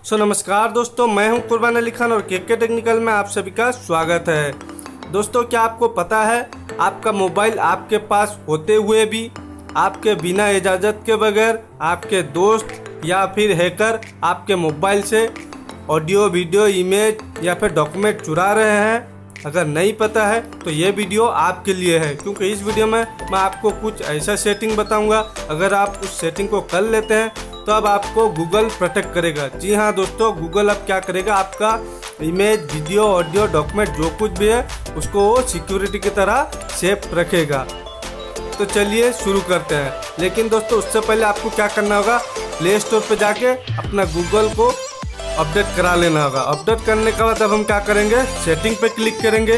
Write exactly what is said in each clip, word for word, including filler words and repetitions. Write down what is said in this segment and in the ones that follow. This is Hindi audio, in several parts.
सो नमस्कार दोस्तों, मैं हूं कुर्बान अली खान और केके टेक्निकल में आप सभी का स्वागत है। दोस्तों, क्या आपको पता है आपका मोबाइल आपके पास होते हुए भी आपके बिना इजाज़त के बगैर आपके दोस्त या फिर हैकर आपके मोबाइल से ऑडियो, वीडियो, इमेज या फिर डॉक्यूमेंट चुरा रहे हैं? अगर नहीं पता है तो ये वीडियो आपके लिए है, क्योंकि इस वीडियो में मैं आपको कुछ ऐसा सेटिंग बताऊंगा। अगर आप उस सेटिंग को कर लेते हैं तो अब आपको गूगल प्रोटेक्ट करेगा। जी हाँ दोस्तों, गूगल अब क्या करेगा, आपका इमेज, वीडियो, ऑडियो, डॉक्यूमेंट जो कुछ भी है उसको वो सिक्योरिटी की तरह सेफ रखेगा। तो चलिए शुरू करते हैं। लेकिन दोस्तों, उससे पहले आपको क्या करना होगा, प्ले स्टोर पर जाके अपना गूगल को अपडेट करा लेना होगा। अपडेट करने के बाद अब हम क्या करेंगे, सेटिंग पे क्लिक करेंगे।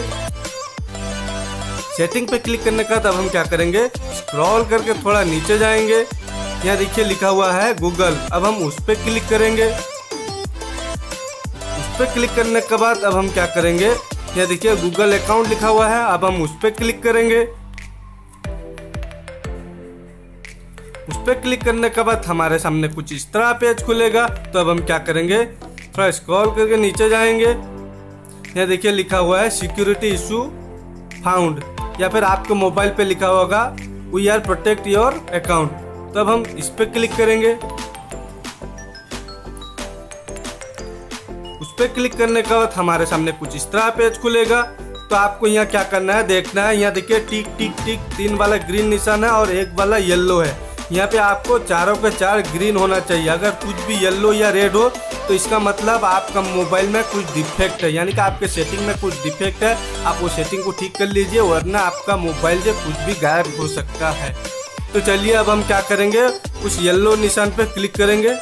सेटिंग पे क्लिक करने के बाद अब हम क्या करेंगे, स्क्रॉल करके थोड़ा नीचे जाएंगे। यहाँ देखिए लिखा हुआ है गूगल, अब हम उस पर क्लिक करेंगे। उस पर क्लिक करने के बाद अब हम क्या करेंगे, यहाँ देखिए गूगल अकाउंट लिखा हुआ है, अब हम उस पर क्लिक करेंगे। उस पर क्लिक करने के बाद हमारे सामने कुछ इस तरह पेज खुलेगा। तो अब हम क्या करेंगे, थोड़ा स्क्रॉल करके नीचे जाएंगे। यहाँ देखिए लिखा हुआ है सिक्योरिटी इशू फाउंड, या फिर आपके मोबाइल पे लिखा होगा we are protect your account. तो अब हम इस पे क्लिक करेंगे। उस पे क्लिक करने के बाद हमारे सामने कुछ इस तरह पेज खुलेगा। तो आपको यहाँ क्या करना है, देखना है। यहाँ देखिए टिक टिक टिक तीन वाला ग्रीन निशान है और एक वाला येलो है। यहाँ पे आपको चारों के चार ग्रीन होना चाहिए। अगर कुछ भी येलो या रेड हो तो इसका मतलब आपका मोबाइल में कुछ डिफेक्ट है, यानी कि आपके सेटिंग में कुछ डिफेक्ट है। आप वो सेटिंग को ठीक कर लीजिए, वरना आपका मोबाइल से कुछ भी गायब हो सकता है। तो चलिए अब हम क्या करेंगे, उस येलो निशान पे क्लिक करेंगे।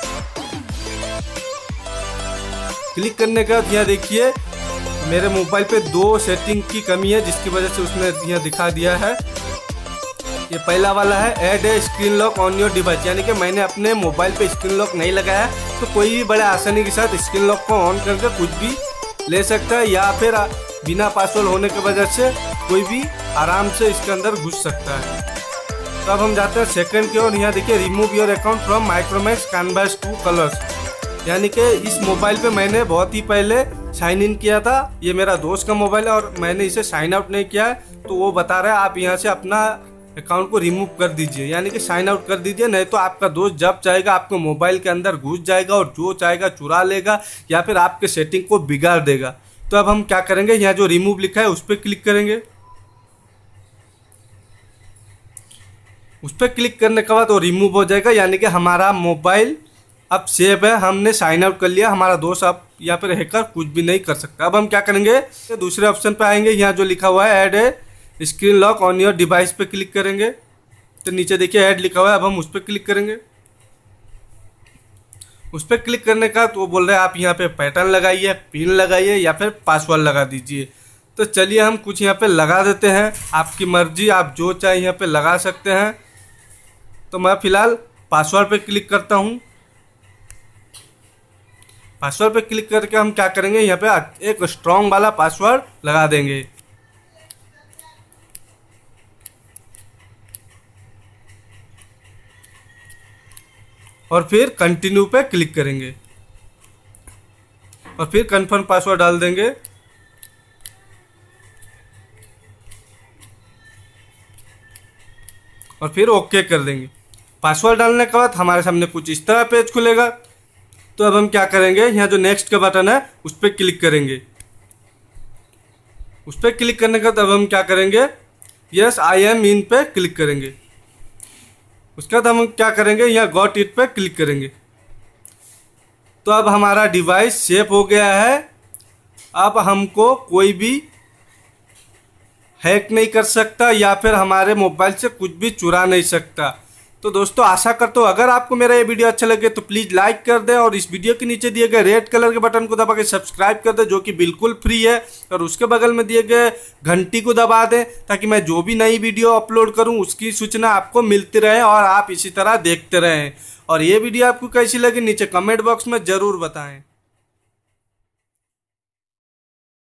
क्लिक करने के बाद यहाँ देखिए मेरे मोबाइल पे दो सेटिंग की कमी है, जिसकी वजह से उसने यहाँ दिखा दिया है। ये पहला वाला है add a screen lock on your device, यानी कि मैंने अपने मोबाइल पे स्क्रीन लॉक नहीं लगाया, तो कोई भी बड़े आसानी के साथ स्क्रीन लॉक को ऑन करके कुछ भी ले सकता है, या फिर बिना पासवर्ड होने की वजह से कोई भी आराम से इसके अंदर घुस सकता है। तो अब हम जाते हैं सेकंड की ओर। यहाँ देखिए remove your account from Micromax Canvas two Colors, यानी कि इस मोबाइल पे मैंने बहुत ही पहले साइन इन किया था। ये मेरा दोस्त का मोबाइल है और मैंने इसे साइन आउट नहीं किया है, तो वो बता रहा है आप यहाँ से अपना अकाउंट को रिमूव कर दीजिए, यानी कि साइन आउट कर दीजिए, नहीं तो आपका दोस्त जब चाहेगा आपके मोबाइल के अंदर घुस जाएगा और जो चाहेगा चुरा लेगा या फिर आपके सेटिंग को बिगाड़ देगा। तो अब हम क्या करेंगे, यहाँ जो रिमूव लिखा है उस पर क्लिक करेंगे। उस पर क्लिक करने के बाद वो रिमूव हो जाएगा, यानी कि हमारा मोबाइल अब सेफ है, हमने साइन आउट कर लिया। हमारा दोस्त अब या फिर हैकर कुछ भी नहीं कर सकता। अब हम क्या करेंगे, दूसरे ऑप्शन पे आएंगे। यहाँ जो लिखा हुआ है add a screen lock on your device पे क्लिक करेंगे। तो नीचे देखिए ऐड लिखा हुआ है, अब हम उस पर क्लिक करेंगे। उस पर क्लिक करने का तो वो बोल रहे हैं आप यहाँ पे पैटर्न लगाइए, पिन लगाइए या फिर पासवर्ड लगा दीजिए। तो चलिए हम कुछ यहाँ पे लगा देते हैं, आपकी मर्जी, आप जो चाहे यहाँ पे लगा सकते हैं। तो मैं फिलहाल पासवर्ड पे क्लिक करता हूँ। पासवर्ड पे क्लिक करके हम क्या करेंगे, यहाँ पे एक स्ट्रॉन्ग वाला पासवर्ड लगा देंगे। और फिर कंटिन्यू पे क्लिक करेंगे और फिर कंफर्म पासवर्ड डाल देंगे। और फिर ओके कर देंगे। पासवर्ड डालने के बाद हमारे सामने कुछ इस तरह पेज खुलेगा। तो अब हम क्या करेंगे, यहाँ जो नेक्स्ट का बटन है उस पर क्लिक करेंगे। उस पर क्लिक करने के बाद अब हम क्या करेंगे, यस आई एम इन पे क्लिक करेंगे। उसके बाद हम क्या करेंगे, यहाँ गॉट इट पे क्लिक करेंगे। तो अब हमारा डिवाइस सेफ हो गया है। अब हमको कोई भी हैक नहीं कर सकता या फिर हमारे मोबाइल से कुछ भी चुरा नहीं सकता। तो दोस्तों, आशा करता हूँ अगर आपको मेरा ये वीडियो अच्छा लगे तो प्लीज़ लाइक कर दें और इस वीडियो के नीचे दिए गए रेड कलर के बटन को दबा के सब्सक्राइब कर दें, जो कि बिल्कुल फ्री है। और उसके बगल में दिए गए घंटी को दबा दें, ताकि मैं जो भी नई वीडियो अपलोड करूँ उसकी सूचना आपको मिलती रहे और आप इसी तरह देखते रहें। और ये वीडियो आपको कैसी लगी नीचे कमेंट बॉक्स में ज़रूर बताएँ।